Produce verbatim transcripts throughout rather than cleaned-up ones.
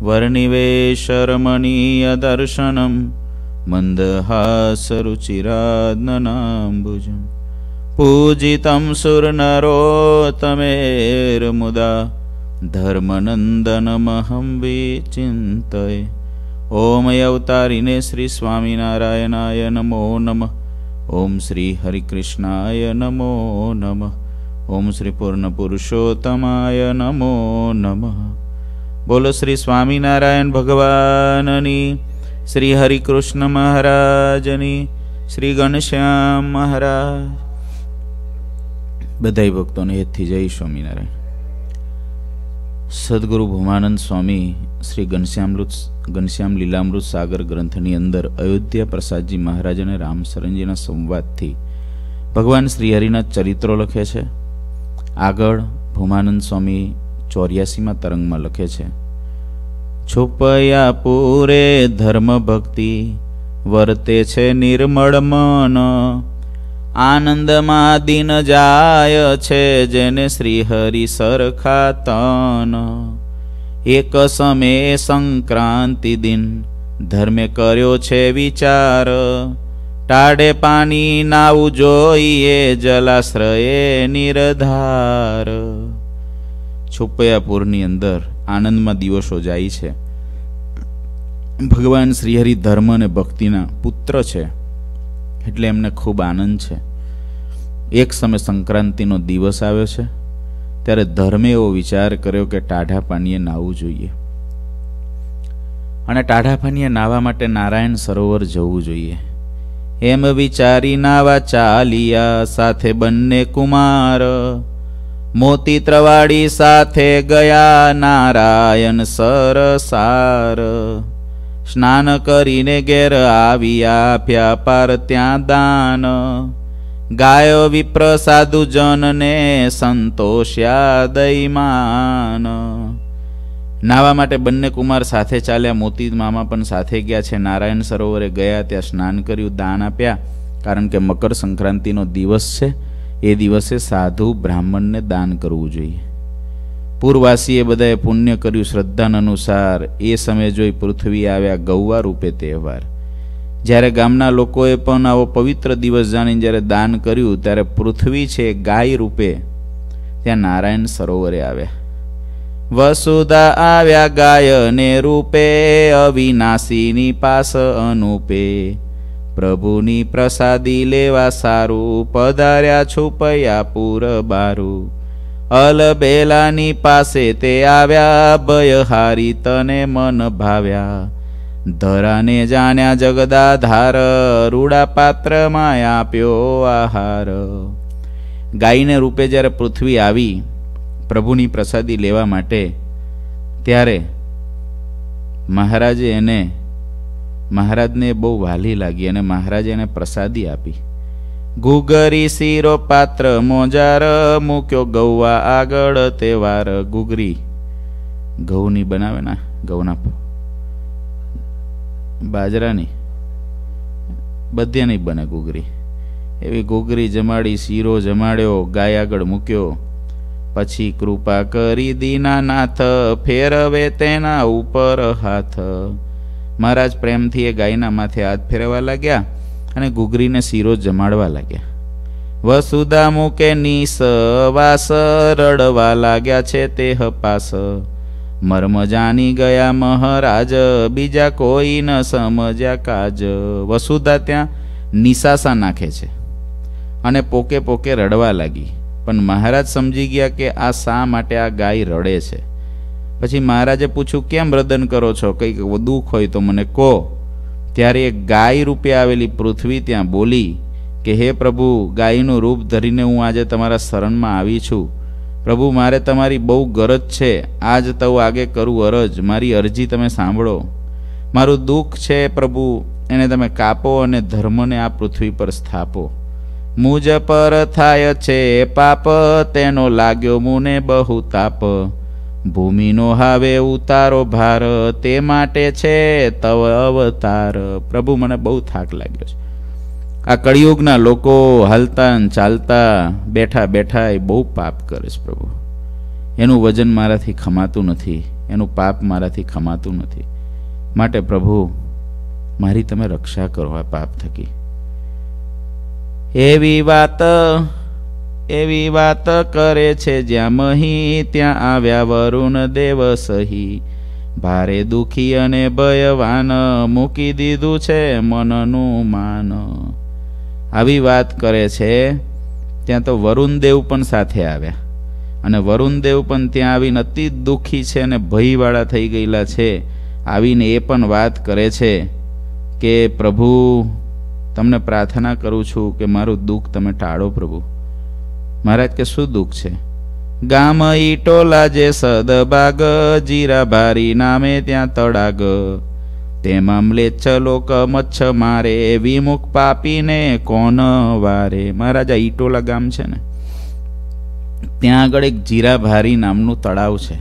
वर्णिवेशरमणीयदर्शनं मन्दहासरुचिराननाम्बुजं पूजितं सुरनरोत्तमेर्मुदा धर्मनन्दनमहं विचिन्तये। ओम अवतारिणे श्री स्वामिनारायणाय नमो नमः। ओम श्री हरिकृष्णाय नमो नमः। ओम श्री पूर्ण पुरुषोत्तमाय नमो नमः। बोलो श्री स्वामिनारायण भगवाननी, श्री हरिकृष्ण महाराजनी, श्री घनश्याम महाराज। बधाई भक्तों ने हेतथी जय स्वामिनारायण। सद्गुरु भूमानंद स्वामी श्री घनश्यामृत घनश्याम लीलामृत सागर ग्रंथनी अंदर अयोध्या प्रसाद जी महाराज ने राम शरणजीना संवाद थी भगवान श्रीहरिना चरित्रों लखे छे। आगळ भूमानंद स्वामी चौर्यासी में तरंग में लखे छे, छुपया पूरे धर्म भक्ति वर्ते छे निर्मल मन, आनंद में दिन जाय छे जेने श्रीहरि सरखा तन। एक समय संक्रांति दिन धर्मे कर्यो छे विचार, टाढ़े पानी नावू जोईए जलाश्रये निरधार। छुपयापुरनी अंदर आनंद में दिवसो जाय छे। भगवान श्रीहरि धर्म ने भक्तिना पुत्र छे એટલે એમને ખૂબ આનંદ છે। એક સમય સંક્રાંતિનો દિવસ આવ્યો છે ત્યારે ધર્મે એવો વિચાર કર્યો કે ટાઢા પાણીએ નાહવું જોઈએ અને ટાઢા પાણીએ નાહવા માટે નારાયણ સરોવર જવું જોઈએ। એમ વિચારી નાવા ચાલિયા સાથે બંને કુમાર, મોતી ત્રવાડી સાથે ગયા નારાયણ સરસાર। स्नान करीने घेर आविया प्यापार त्यां दान, गायो विप्र साधु जन ने संतोष्या दईमान। नावा माटे बन्ने कुमार साथे चाल्या, मोती मामा पण साथे गया छे। नारायण सरोवरे गया, त्यां स्नान कर्युं, दान आप्या, कारण के मकर संक्रांतिनो दिवस छे। ए दिवसे साधु ब्राह्मण ने दान करवुं जोईए। पूर्ववासीए बधाए पुण्य कर्યું श्रद्धान अनुसार। ए समय जोई पृथ्वी आव्या गौवा रूपे तहेवार। ज्यारे गामना लोकोए पण आवो पवित्र दिवस जाणी ज्यारे दान कर्યું त्यारे पृथ्वी छे गाय रूपे त्यां नारायण सरोवरे आव्या। वसुधा आव्या गायने रूपे, अविनाशीनी पास अनूपे। प्रभुनी प्रसादी लेवा सारू, पधार्या छुपया पूर बारू। अलबेलानी पासे ते आव्या, भयहारी तने मन भाव्या। धराने जाण्या जगदाधार, रूड़ा पात्र मां आप्यो आहार। गायने रूपे ज्यारे पृथ्वी आवी प्रभुनी प्रसादी लेवा माटे, त्यारे महाराजे एने महाराजने बहु वाली लागी अने महाराजे एने प्रसादी आपी। गुगरी सीरो पात्र मोजार, मूक्यो गौवा आगळ तेवार। गुगरी घऊनी बनावे ना, घऊना बाजरानी बधी नहीं बने गुगरी। एवी गुगरी जमाड़ी, सीरो जमाड्यो, गाय आगळ मूक्यो। पछी कृपा करी दीनानाथ, फेरवे तेना उपर हाथ। महाराज प्रेमथी ए गायना माथे हाथ फेरवा लाग्या અને ગુગરીને શીરો જમાડવા લાગ્યા। વસુધા મુકે નીસ વાસ, રડવા लाग्या छे તે હપાસ। મર્મ જાણી ગયા મહારાજ, બીજા કોઈ ન સમજ્યા કાજ। વસુધા ત્યાં નિશાસા નાખે છે અને પોકે પોકે રડવા લાગી, પણ મહારાજ સમજી ગયા કે આ શા માટે આ ગાય રડે છે। પછી મહારાજે પૂછ્યું, કેમ રદન કરો છો? કંઈક દુઃખ હોય તો મને કહો। त्यारे एक गाय रूपे आवेली पृथ्वी त्यां बोली के हे प्रभु, गायनुं रूप धरीने हूँ आजे तमारा शरण में आवी छूं। प्रभु, मारे तमारी बहु गरज छे, आज तो आगे करूँ अरज। मारी अरजी तमे सांभळो। मारुं दुख छे प्रभु, एने तमे कापो अने धर्मने आ पृथ्वी पर स्थापो। मुझ पर थाय छे पाप, तेनो लाग्यो मुने बहु ताप। भूमिनो हावे उतारो भार, ते माटे छे तव अवतार। प्रभु, मने बहु थाक लाग्यो छे। आ कलियुगना लोको हालता चालता बैठा बैठा बहु पाप करे छे प्रभु। एनुं वजन माराथी खमातुं नथी, એનું પાપ મારાથી ખમાતું નથી. માટે પ્રભુ મારી તમે રક્ષા કરો આ પાપ થકી. એવી વાત એવી વાત કરે છે જ્યાં મહી, ત્યાં આવ્યા વરુણ દેવ સહી. ભારે દુખી અને ભયવાન, મૂકી દીધું છે મનનું માન. આવી વાત કરે છે ત્યાં તો વરુણ દેવ પણ સાથે આવ્યા, અને વરુણ દેવ પણ ત્યાં આવીને અતિ દુઃખી છે અને ભયવાળા થઈ ગયેલા છે. આવીને એ પણ વાત કરે છે કે પ્રભુ તમને પ્રાર્થના કરું છું કે મારું દુઃખ તમે ટાળો પ્રભુ. મહારાજ કે શું દુઃખ છે? ગામ ઈટોલા જે સદબાગ, જીરા ભારી નામે ત્યાં તળાગ. તેમાં મ્લેચ્છ લોક મચ્છ મારે, વિમુખ પાપીને કોણ વારે. મહારાજ આ ઈટોલા ગામ છે ને, ત્યાં આગળ એક જીરા ભારી નામનું તળાવ છે.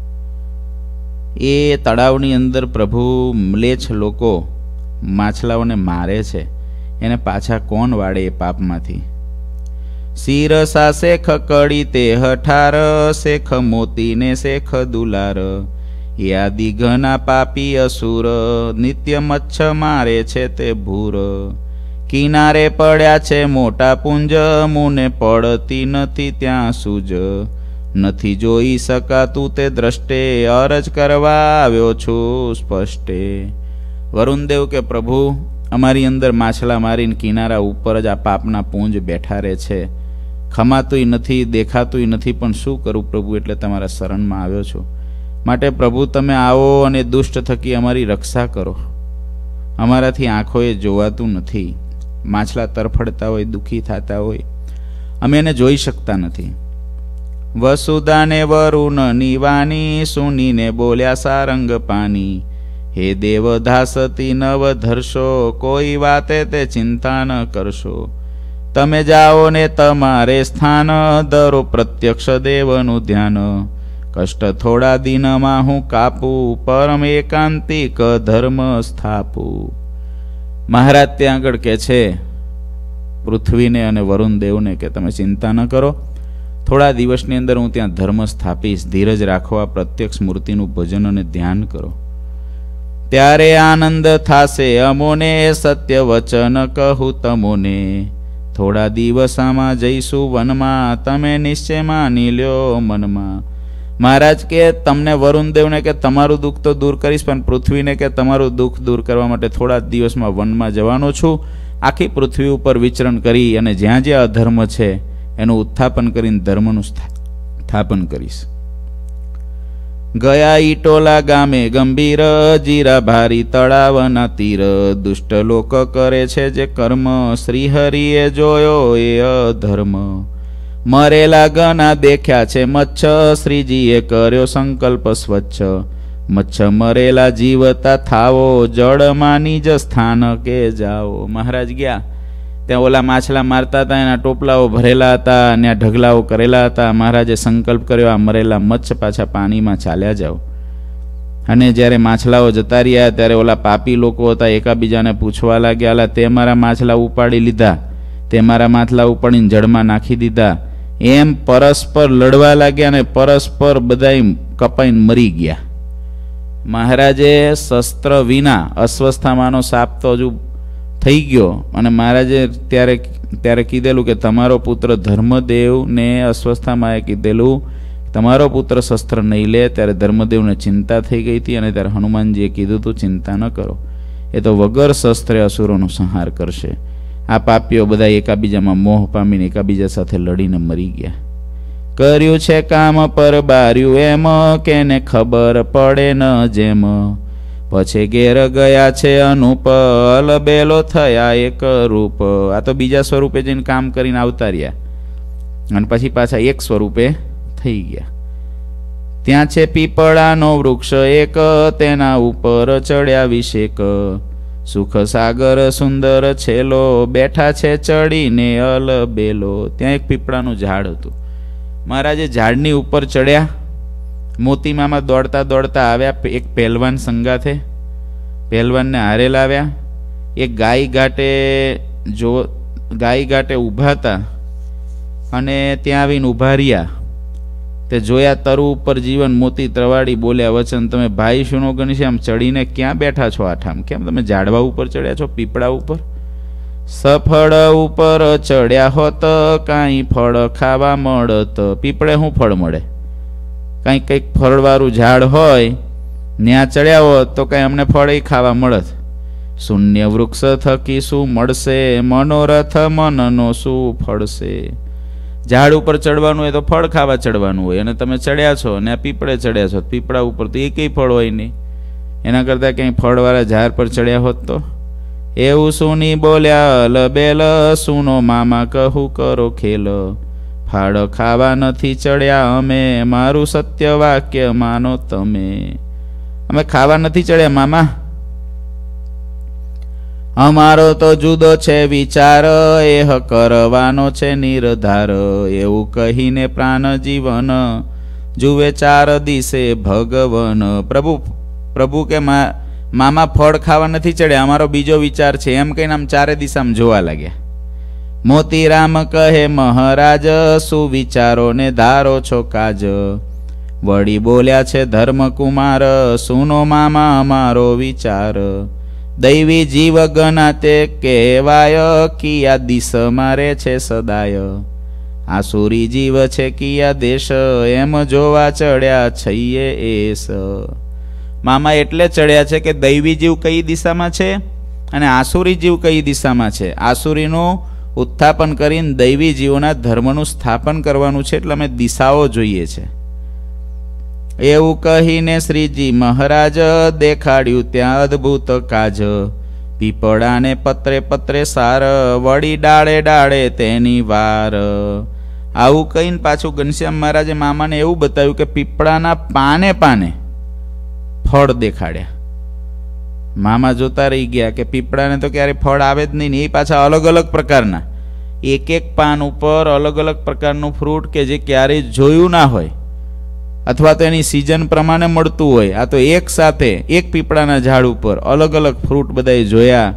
એ તળાવની અંદર પ્રભુ મ્લેચ્છ લોકો માછલાઓને મારે છે, એને પાછા કોણ વાળે એ પાપમાંથી. શિરસા શેખ કડી તે હઠાર, શેખ મોતીને શેખ દુલાર. એ આદિ ઘના પાપી અસુર, નિત્ય મચ્છ મારે છે તે ભૂર. કિનારે પડ્યા છે મોટા પુંજ, મુને પડતી નથી ત્યાં સૂજ. નથી જોઈ શકાતું તે દ્રષ્ટે, અરજ કરવા આવ્યો છું સ્પષ્ટે. વરુણદેવ કે પ્રભુ અમારી અંદર માછલા મારીને કિનારા ઉપર જ આ પાપના પૂંજ બેઠા રહે છે, ખમાતુંય નથી, દેખાતુંય નથી, પણ શું કરું પ્રભુ? એટલે તમારા શરણમાં આવ્યો છું. માટે પ્રભુ તમે આવો અને દુષ્ટ થકી અમારી રક્ષા કરો. અમારાથી આંખોએ જોવાતું નથી, માછલા તરફડતા હોય, દુઃખી થતા હોય, અમે એને જોઈ શકતા નથી. વસુદાને વરુણ નિવાની, સુનીને બોલ્યા સારંગ પાની. હે દેવ ધાસતી નવ ધરશો, કોઈ વાતે તે ચિંતા ન કરશો. તમે જાઓ ને તમારે સ્થાન, ધરો પ્રત્યક્ષ દેવનું ધ્યાન. કષ્ટ થોડા દિનમાં હું કાપું, પરમ એકાંતિક ધર્મ સ્થાપું. મહારાજ ત્યાં આગળ કે છે પૃથ્વીને અને વરુણ દેવને કે તમે ચિંતા ન કરો, થોડા દિવસની અંદર હું ત્યાં ધર્મ સ્થાપીશ. ધીરજ રાખવા, પ્રત્યક્ષ મૂર્તિનું ભજન અને ધ્યાન કરો. ત્યારે આનંદ થાશે અમોને, સત્ય વચન કહું તમોને. થોડા દિવસમાં જઈશું વનમાં, તમે નિશ્ચય માની લ્યો મનમાં. મહારાજ કે તમને વરુણદેવને કે તમારું દુઃખ તો દૂર કરીશ, પણ પૃથ્વીને કે તમારું દુઃખ દૂર કરવા માટે થોડા દિવસમાં વનમાં જવાનો છું. આખી પૃથ્વી ઉપર વિચરણ કરી અને જ્યાં જ્યાં અધર્મ છે એનું ઉત્થાપન કરીને ધર્મનું સ્થાપન કરીશ. ગયા ઈટોલા ગામે ગંભીર, જીરા ભારી તળાવના તીર. દુષ્ટ લોક કરે છે જે કર્મ, શ્રીહરિએ જોયો એ અધર્મ. મરેલા ગના દેખ્યા છે મચ્છ, શ્રીજીએ કર્યો સંકલ્પ સ્વચ્છ. મચ્છ મરેલા જીવતા થાવો, જળમાં નિજ સ્થાન કે જાઓ. મહારાજ ગયા ત્યાં ઓલા માછલા મારતા હતા, એના ટોપલાઓ ભરેલા હતા, ત્યાં ઢગલાઓ કરેલા હતા. મહારાજે સંકલ્પ કર્યો આ મરેલા મચ્છ પાછા પાણીમાં ચાલ્યા જાઓ. અને જ્યારે માછલાઓ જતા રહ્યા ત્યારે ઓલા પાપી લોકો હતા એકાબીજાને પૂછવા લાગ્યા, અલા તે મારા માછલા ઉપાડી લીધા, તે મારા માછલા ઉપાડીને જળમાં નાખી દીધા. એમ પરસ્પર લડવા લાગ્યા અને પરસ્પર બધાય કપાઈને મરી ગયા. મહારાજે શસ્ત્ર વિના અસ્વસ્થામાંનો સાપ તો હજુ થઈ ગયો, અને મહારાજે ત્યારે ત્યારે કીધેલું કે તમારો પુત્ર ધર્મદેવને અસ્વસ્થામાં કીધેલું તમારો પુત્ર શસ્ત્ર નહીં લે. ત્યારે ધર્મદેવને ચિંતા થઈ ગઈ હતી, અને ત્યારે હનુમાનજીએ કીધું તું ચિંતા ન કરો, એ તો વગર શસ્ત્રે અસુરોનો સંહાર કરશે. આ પાપીઓ બધા એકાબીજામાં મોહ પામીને એકાબીજા સાથે લડીને મરી ગયા. કર્યું છે કામ પર બાર્યું એમ, કેને ખબર પડે ન જેમ. પછી ઘેર ગયા છે અનુપ, અલબેલો થયા એક રૂપ. આ તો બીજા સ્વરૂપે જઈને કામ કરીને આવતા રહ્યા, અને પછી પાછા એક સ્વરૂપે થઈ ગયા. ત્યાં છે પીપળાનો વૃક્ષ એક, તેના ઉપર ચડ્યા વિશેક. સુખ સાગર સુંદર છેલો, બેઠા છે ચડીને અલબેલો. ત્યાં એક પીપળાનું ઝાડ હતું. મહારાજે ઝાડની ઉપર ચડ્યા. મોતીમામાં દોડતા દોડતા આવ્યા એક પહેલવાન સંગાથે, પહેલવાનને હારે લાવ્યા. એક ગાય ઘાટે જો ગાય ઘાટે ઊભા હતા, અને ત્યાં આવીને ઊભા રહ્યા. તે જોયા તરુ ઉપર જીવન મોતી ત્રવાડી બોલ્યા વચન, તમે ભાઈ શુનો ઘનશ્યામ ચડીને ક્યાં બેઠા છો આઠામ? કેમ તમે ઝાડવા ઉપર ચડ્યા છો, પીપળા ઉપર? સફળ ઉપર ચડ્યા હોત કાંઈ ફળ ખાવા મળત. પીપળે શું ફળ મળે? કાંઈક કંઈક ફળવાળું ઝાડ હોય ત્યાં ચડ્યા હોત તો કાંઈ અમને ફળ ખાવા મળત. શૂન્ય વૃક્ષ થકી શું મળશે, મનોરથ મનનો શું ફળશે? ઝાડ ઉપર ચડવાનું હોય તો ફળ ખાવા ચડવાનું હોય, અને તમે ચડ્યા છો અને આ પીપળે ચડ્યા છો, પીપળા ઉપર તો એકેય ફળ હોય નહીં. એના કરતાં ક્યાંય ફળવાળા ઝાડ પર ચડ્યા હોત તો? એવું સુની બોલ્યા લબેલ, સુનો મામા કહું કરો ખેલ. ફાળ ખાવા નથી ચડ્યા અમે, મારું સત્ય વાક્ય માનો તમે. અમે ખાવા નથી ચડ્યા મામા, અમારો તો જુદો છે વિચાર, એહ કરવાનો છે નિર્ધાર. એવું કહીને પ્રાણ જીવન જુએ ચાર દિશે ભગવન. પ્રભુ પ્રભુ કે મામા ફળ ખાવા નથી ચડ્યા, અમારો બીજો વિચાર છે, એમ કહીને આમ ચારે દિશામાં જોવા લાગ્યા. મોતીરામ કહે મહારાજ, શું વિચારો ને ધારો છો કાજ? વળી બોલ્યા છે ધર્મકુમાર, સુનો મામા અમારો વિચાર. દૈવી જીવ ગણાતે કહેવાય, કિયા દિશ મારે છે સદાય. આસુરી જીવ છે કિયા દેશ, એમ જોવા ચડ્યા છઈએ એસ. મામા એટલે ચડ્યા છે કે દૈવી જીવ કઈ દિશામાં છે અને આસુરી જીવ કઈ દિશામાં છે. આસુરીનું ઉત્થાપન કરીને દૈવી જીવોના ધર્મનું સ્થાપન કરવાનું છે, એટલે અમે દિશાઓ જોઈએ છે. એવું કહીને શ્રીજી મહારાજ દેખાડ્યું ત્યાં અદ્ભુત કાજ. પીપળાને પત્રે પત્રે સાર, વળી ડાળે ડાળે તેની વાર. આવું કહીને પાછું ઘનશ્યામ મહારાજે મામાને એવું બતાવ્યું કે પીપળાના પાને પાને ફળ દેખાડ્યા. મામા જોતા રહી ગયા કે પીપળાને તો ક્યારે ફળ આવે જ નહીં, એ પાછા અલગ અલગ પ્રકારના, એક એક પાન ઉપર અલગ અલગ પ્રકારનું ફ્રૂટ કે જે ક્યારેય જોયું ના હોય અથવા તો એની સિઝન પ્રમાણે મળતું હોય. આ તો એક સાથે એક પીપળાના ઝાડ ઉપર અલગ અલગ ફ્રૂટ બધાએ જોયા.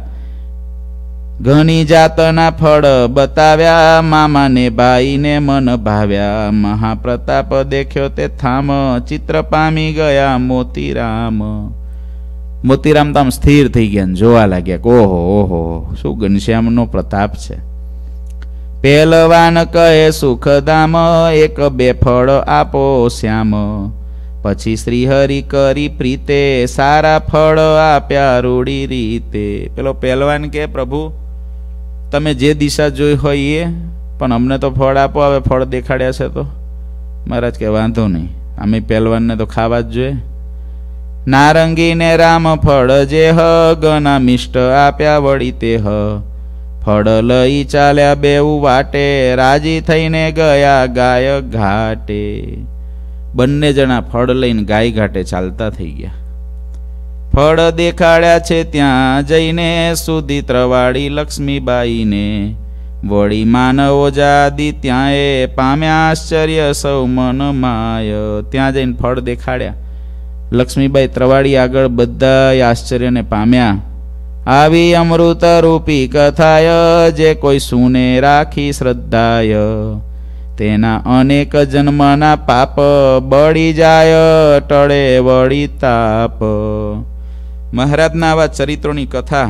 ઘણી જાતના ફળ બતાવ્યા, મામાને બાઈને મન ભાવ્યા. મહાપ્રતાપ દેખ્યો તે થામ, ચિત્ર પામી ગયા મોતીરામ. મોતીરામ તો આમ સ્થિર થઈ ગયા, જોવા લાગ્યા કે ઓહો ઓહો શું ઘનશ્યામનો પ્રતાપ છે. પહેલવાન કહે સુખધામ, એક બે ફળ આપો શ્યામ. પછી શ્રીહરિ કરી પ્રીતે, સારા ફળ આપ્યા રૂડી રીતે. પેલો પહેલવાન કે પ્રભુ તમે જે દિશા જોઈ હોય એ, પણ અમને તો ફળ આપો, હવે ફળ દેખાડ્યા છે તો. મહારાજ કે વાંધો નહીં, અમે પહેલવાનને તો ખાવા જ જોઈએ. નારંગીને રામ ફળ જે હ, ગના મિષ્ટ આપ્યા વળી તે હ. ફળ લઈ ચાલ્યા બેઉ વાટે, રાજી થઈને ગયા ગાય ઘાટે. બંને જણા ફળ લઈને ગાય ઘાટે ચાલતા થઈ ગયા. ફળ દેખાડ્યા છે ત્યાં જઈને, સુધી ત્રવાડી લક્ષ્મીબાઈને. વળી માનવો જાદી ત્યાં એ, પામ્યા આશ્ચર્ય સૌ મન માય. ત્યાં જઈને ફળ દેખાડ્યા, લક્ષ્મીબાઈ ત્રવાડી આગળ બધા આશ્ચર્યને પામ્યા. આવી અમૃત રૂપી કથાય, જે કોઈ સુને રાખી શ્રદ્ધાય. તેના અનેક જન્મના પાપ, બળી જાય ટળે વળી તાપ. મહારાજના આવા ચરિત્રોની કથા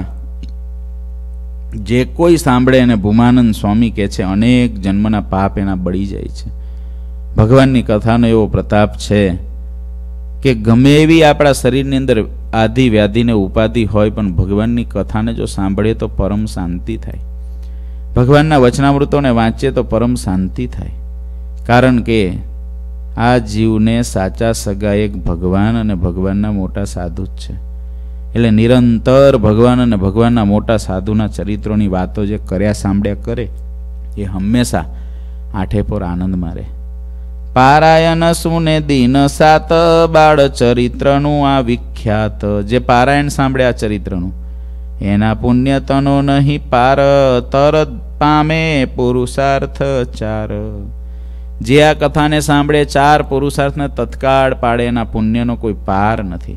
જે કોઈ સાંભળે એને ભૂમાનંદ સ્વામી કહે છે અનેક જન્મના પાપ એના બળી જાય છે. ભગવાનની કથાનો એવો પ્રતાપ છે કે ગમે એવી આપણા શરીરની અંદર આધિ વ્યાધિને ઉપાધિ હોય, પણ ભગવાનની કથાને જો સાંભળીએ તો પરમ શાંતિ થાય. ભગવાનના વચનામૃતોને વાંચીએ તો પરમ શાંતિ થાય. કારણ કે આ જીવને સાચા સગા એક ભગવાન અને ભગવાનના મોટા સાધુ જ છે. એટલે નિરંતર ભગવાન અને ભગવાનના મોટા સાધુના ચરિત્રોની વાતો જે કર્યા સાંભળ્યા કરે એ હંમેશા આઠે પર આનંદમાં રહે. પારાયણ સુને દિન સાત, બાળ ચરિત્રનું આ વિખ્યાત. જે પારાયણ સાંભળ્યા ચરિત્રનું એના પુણ્ય તનો નહીં પાર, તરત પામે પુરુષાર્થ ચાર. જે આ કથાને સાંભળે ચાર પુરુષાર્થને તત્કાળ પાડે, એના પુણ્યનો કોઈ પાર નથી.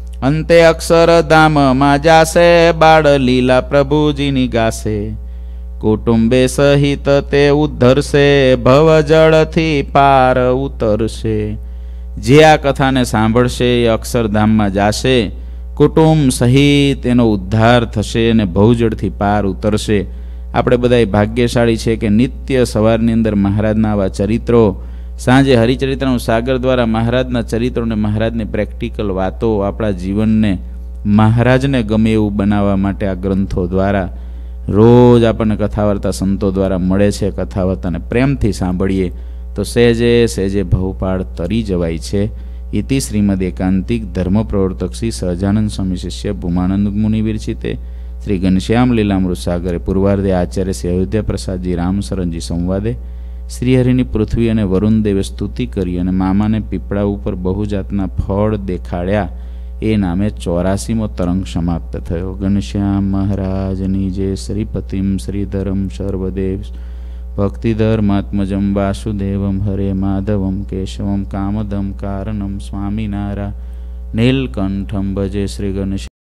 અંતે અક્ષરધામમાં જાશે, બાળ લીલા પ્રભુજીની ગાશે. કુટુંબે સહિત તે ઉદ્ધરશે, ભવ જળથી પાર ઉતરશે. જે આ કથાને સાંભળશે એ અક્ષરધામમાં જાશે, કુટુંબ સહિત એનો ઉદ્ધાર થશે અને ભવજળથી પાર ઉતરશે. આપણે બધા ભાગ્યશાળી છે કે નિત્ય સવારની અંદર મહારાજના આવા ચરિત્રો, સાંજે હરિચરિત્રનું સાગર દ્વારા મહારાજના ચરિત્રો અને મહારાજની પ્રેક્ટિકલ વાતો આપણા જીવનને મહારાજને ગમે એવું બનાવવા માટે આ ગ્રંથો દ્વારા રોજ આપણને કથા વાર્તા સંતો દ્વારા મળે છે. કથા વાર્તાને પ્રેમથી સાંભળીએ તો સહેજે સહેજે ભવપાળ તરી જવાય છે. ઇતિ શ્રીમદ એકાંતિક ધર્મ પ્રવર્તક શ્રી સહજાનંદ સ્વામી શિષ્ય ભૂમાનંદ મુનિ વિરચિતે શ્રી ઘનશ્યામ લીલામૃત સાગરે પૂર્વાર્ધે આચાર્ય શ્રી અયોધ્યા પ્રસાદજી રામશરણજી સંવાદે શ્રીહરિની પૃથ્વી અને વરુણ દેવે સ્તુતિ કરી અને મામાને પીપળા ઉપર બહુ જાતના ફળ દેખાડ્યા એ નામે ચોરાસીમો તરંગ સમાપ્ત થયો. ઘનશ્યામ મહારાજની જે શ્રીપતિમ શ્રીધરમ સર્વદેવ ભક્તિધર્માત્મજમ વાસુદેવમ હરે માધવમ કેશવમ કામદમ કારણમ સ્વામિનારા નીલકંઠમ ભજે શ્રી ગણેશ.